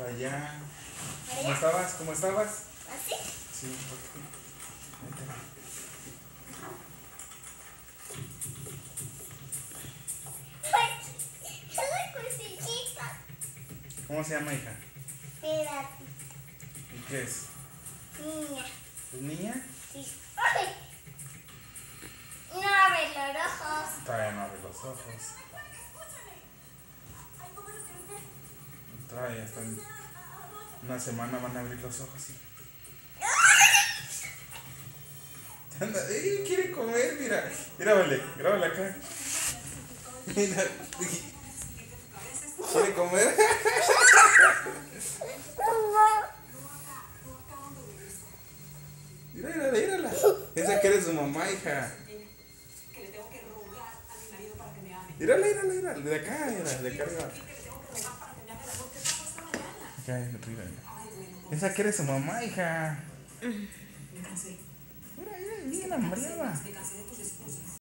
Para allá. ¿Cómo estabas? ¿Cómo estabas? ¿Así? Sí, porque... ¡Es la cosillita! ¿Cómo se llama, hija? Espérate. ¿Y qué es? Niña. ¿Es niña? Sí. ¡Ay! No abre los ojos. Todavía no abre los ojos. Todavía hasta en una semana van a abrir los ojos, sí. Anda, quiere comer, mira. Grábale acá. Mira, quiere comer. Mírala. Esa que eres su mamá, hija. Mírala. De acá, de acá arriba. Acá, arriba. Esa que eres su mamá, hija. Mira, bien hambriada.